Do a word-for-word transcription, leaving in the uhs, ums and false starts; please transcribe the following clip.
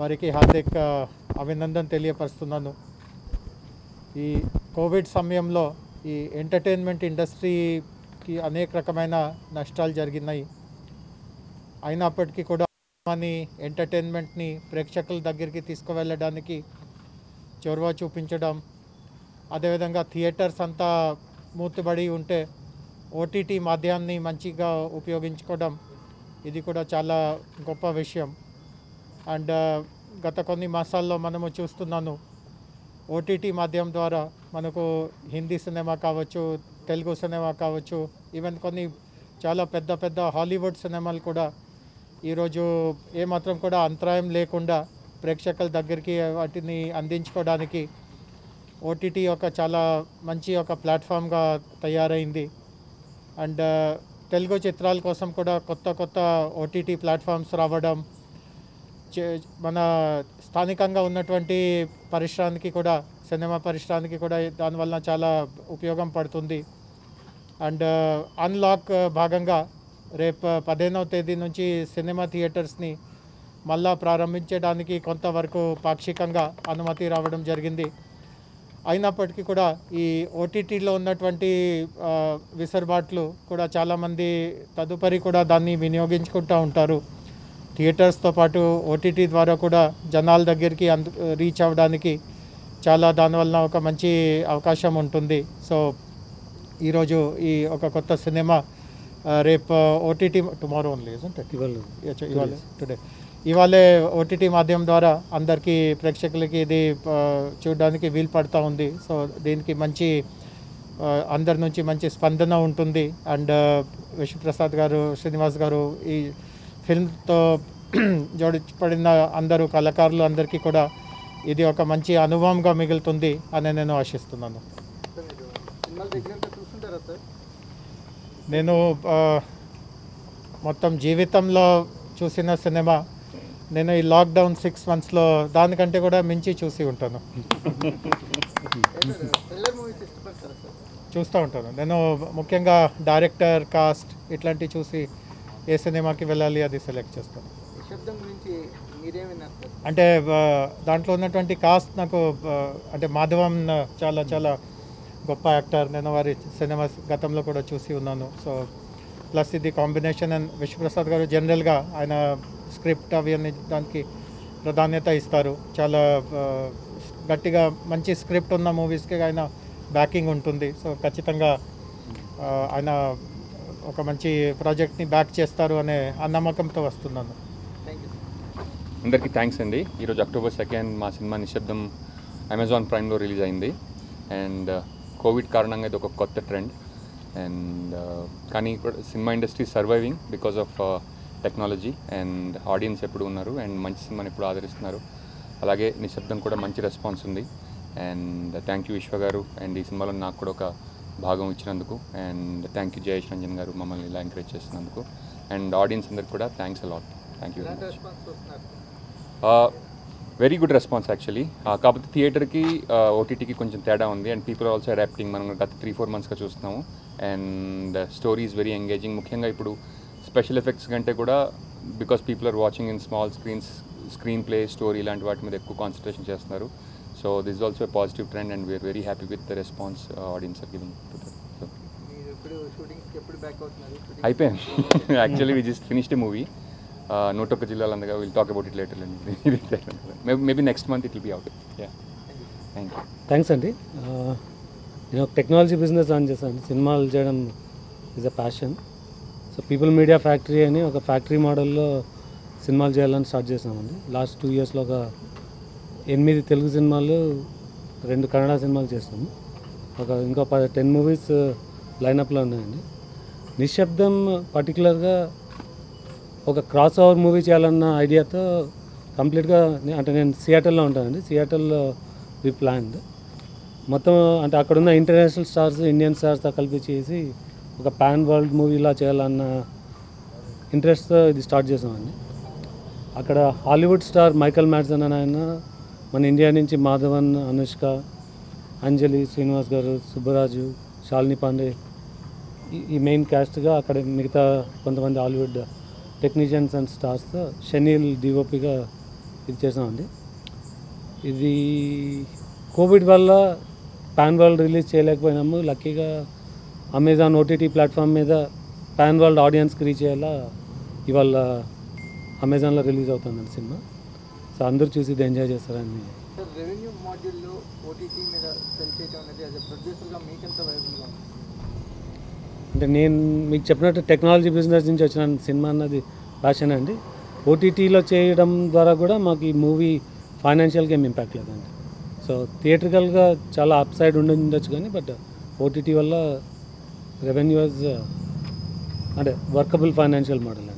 వారికి హార్దిక అభినందన తెలియపరుస్తున్నాను. ఈ కోవిడ్ సమయంలో ఈ ఎంటర్టైన్మెంట్ ఇండస్ట్రీకి అనేక రకమైన నష్టాలు జరిగినాయి. అయినప్పటికీ కూడా అని ఎంటర్టైన్మెంట్ని ప్రేక్షకుల దగ్గరికి తీసుకువెళ్ళడానికి చొరవ చూపించడం, అదేవిధంగా థియేటర్స్ అంతా మూతబడి ఉంటే ఓటీటీ మాధ్యాన్ని మంచిగా ఉపయోగించుకోవడం, ఇది కూడా చాలా గొప్ప విషయం. అండ్ గత కొన్ని మాసాల్లో మనము చూస్తున్నాను, ఓటీటీ మాధ్యమం ద్వారా మనకు హిందీ సినిమా కావచ్చు, తెలుగు సినిమా కావచ్చు, ఈవెన్ కొన్ని చాలా పెద్ద పెద్ద హాలీవుడ్ సినిమాలు కూడా ఈరోజు ఏమాత్రం కూడా అంతరాయం లేకుండా ప్రేక్షకుల దగ్గరికి వాటిని అందించుకోవడానికి ఓటీటీ ఒక చాలా మంచి ఒక ప్లాట్ఫామ్గా తయారైంది. అండ్ తెలుగు చిత్రాల కోసం కూడా కొత్త కొత్త ఓటీటీ ప్లాట్ఫామ్స్ రావడం, మన స్థానికంగా ఉన్నటువంటి పరిశ్రమకి కూడా, సినిమా పరిశ్రమకి కూడా దానివల్ల చాలా ఉపయోగం పడుతుంది. అండ్ అన్లాక్ భాగంగా రేపు పదిహేనవ తేదీ నుంచి సినిమా థియేటర్స్ని మళ్ళా ప్రారంభించడానికి కొంతవరకు పాక్షికంగా అనుమతి రావడం జరిగింది. అయినప్పటికీ కూడా ఈ ఓటీటీలో ఉన్నటువంటి విసర్బాట్లు కూడా చాలామంది తదుపరి కూడా దాన్ని వినియోగించుకుంటూ ఉంటారు. థియేటర్స్తో పాటు ఓటీటీ ద్వారా కూడా జనాల దగ్గరికి అందు రీచ్ అవ్వడానికి చాలా దానివల్ల ఒక మంచి అవకాశం ఉంటుంది. సో ఈరోజు ఈ ఒక కొత్త సినిమా రేపు ఓటీటీ టుమారో ఓన్లీ ఇవాళ టుడే ఇవాళే ఓటీటీ మాధ్యమం ద్వారా అందరికీ ప్రేక్షకులకి ఇది చూడడానికి వీలు పడుతూ ఉంది. సో దీనికి మంచి అందరి నుంచి మంచి స్పందన ఉంటుంది. అండ్ విశ్వప్రసాద్ గారు, శ్రీనివాస్ గారు ఈ ఫిల్మ్తో జోడించబడిన అందరూ కళాకారులు అందరికీ కూడా ఇది ఒక మంచి అనుభవంగా మిగులుతుంది అని నేను ఆశిస్తున్నాను. నేను మొత్తం జీవితంలో చూసిన సినిమా నేను ఈ లాక్డౌన్ సిక్స్ మంత్స్లో దానికంటే కూడా మించి చూసి ఉంటాను, చూస్తూ ఉంటాను. నేను ముఖ్యంగా డైరెక్టర్, కాస్ట్ ఇట్లాంటివి చూసి ఏ సినిమాకి వెళ్ళాలి అది సెలెక్ట్ చేస్తాను. అంటే దాంట్లో ఉన్నటువంటి కాస్ట్ నాకు అంటే మాధవన్ చాలా చాలా గొప్ప యాక్టర్, నేను వారి సినిమా గతంలో కూడా చూసి ఉన్నాను. సో ప్లస్ ఇది కాంబినేషన్. అండ్ విశ్వప్రసాద్ గారు జనరల్గా ఆయన స్క్రిప్ట్ అవి అన్ని దానికి ప్రాధాన్యత ఇస్తారు. చాలా గట్టిగా మంచి స్క్రిప్ట్ ఉన్న మూవీస్కి ఆయన బ్యాకింగ్ ఉంటుంది. సో ఖచ్చితంగా ఆయన ఒక మంచి ప్రాజెక్ట్ని బ్యాక్ చేస్తారు అనే ఆ నమ్మకంతో వస్తున్నాను. అందరికీ థ్యాంక్స్ అండి. ఈరోజు అక్టోబర్ సెకండ్ మా సినిమా నిశ్శబ్దం అమెజాన్ ప్రైమ్లో రిలీజ్ అయింది. అండ్ కోవిడ్ కారణంగా ఇది ఒక కొత్త ట్రెండ్. అండ్ కానీ cinema industry surviving because of technology. And audience ఎప్పుడు ఉన్నారు అండ్ మంచి సినిమాని ఎప్పుడు ఆదరిస్తున్నారు. అలాగే నిశ్శబ్దం కూడా మంచి రెస్పాన్స్ ఉంది. అండ్ థ్యాంక్ యూ విశ్వ గారు అండ్ ఈ సినిమాలో నాకు కూడా ఒక భాగం ఇచ్చినందుకు. And thank you Jayesh Ranjan garu మమ్మల్ని ఇలా ఎంకరేజ్ చేస్తున్నందుకు. అండ్ ఆడియన్స్ అందరికి కూడా thanks a lot. Thank you very much. Very good response actually. కాకపోతే థియేటర్కి ఓటీటీకి కొంచెం తేడా ఉంది. And people also adapting. మనం గత త్రీ ఫోర్ మంత్స్గా చూస్తున్నాము. And story is very engaging. ముఖ్యంగా ఇప్పుడు స్పెషల్ ఎఫెక్ట్స్ కంటే కూడా because people are watching in small screens, screenplay, story ఇలాంటి వాటి మీద ఎక్కువ కాన్సన్ట్రేషన్ చేస్తున్నారు. So this is also a positive trend and we are very happy with the response audience are giving to that. అయిపోయాను actually. We just finished a movie. నూట ఒక్క జిల్లాలు అందగా will talk about it later అండి. Maybe next month it will be out. Yeah thank you. Thanks అండి. నేను ఒక technology business run చేశాను. సినిమాలు చేయడం is a passion. So people media factory అని ఒక ఫ్యాక్టరీ మోడల్లో సినిమాలు చేయాలని స్టార్ట్ చేసామండి. లాస్ట్ టూ ఇయర్స్లో ఒక ఎనిమిది తెలుగు సినిమాలు, రెండు కన్నడ సినిమాలు చేస్తాము. ఒక ఇంకో ప టెన్ మూవీస్ లైనప్లో ఉన్నాయండి. నిశ్శబ్దం పర్టికులర్గా ఒక క్రాస్ ఓవర్ మూవీ చేయాలన్న ఐడియాతో కంప్లీట్గా, అంటే నేను సియాటల్లో ఉంటానండి. సియాటల్లో వి ప్లాన్డ్ మొత్తం, అంటే అక్కడున్న ఇంటర్నేషనల్ స్టార్స్, ఇండియన్ స్టార్స్తో కలిపి చేసి ఒక పాన్ వరల్డ్ మూవీలా చేయాలన్న ఇంట్రెస్ట్తో ఇది స్టార్ట్ చేసామండి. అక్కడ హాలీవుడ్ స్టార్ మైకల్ మ్యాడ్సన్ అని ఆయన, మన ఇండియా నుంచి మాధవన్, అనుష్క, అంజలి, శ్రీనివాస్ గారు, సుబ్బరాజు, శాలిని పాండే ఈ మెయిన్ క్యాస్ట్గా, అక్కడ మిగతా కొంతమంది హాలీవుడ్ టెక్నీషియన్స్ అండ్ స్టార్స్తో షనీల్ డిఓపిగా ఇది చేసామండి. ఇది కోవిడ్ వల్ల పాన్ వరల్డ్ రిలీజ్ చేయలేకపోయినాము. లక్కీగా అమెజాన్ ఓటీటీ ప్లాట్ఫామ్ మీద పాన్ వరల్డ్ ఆడియన్స్కి రీచ్ అయ్యేలా ఇవాళ అమెజాన్లో రిలీజ్ అవుతుందండి సినిమా. సో అందరూ చూసి ఇది ఎంజాయ్ చేస్తారని. సార్, రెవెన్యూ మాడ్యూల్లో ఓటీటీ మీద సెల్ చేయడం అనేది యాజ్ ఎ ప్రొడ్యూసర్గా మీకెంత వైబుల్గా ఉంది? అంటే నేను మీకు చెప్పినట్టు టెక్నాలజీ బిజినెస్ నుంచి వచ్చిన సినిమా అన్నది ప్యాషన్ అండి. ఓటీటీలో చేయడం ద్వారా కూడా మాకు ఈ మూవీ ఫైనాన్షియల్గా ఏం ఇంపాక్ట్ లేదండి. సో థియేట్రికల్గా చాలా అప్ సైడ్ ఉండి ఉండొచ్చు కానీ బట్ ఓటీటీ వల్ల రెవెన్యూస్ అంటే వర్కబుల్ ఫైనాన్షియల్ మోడల్.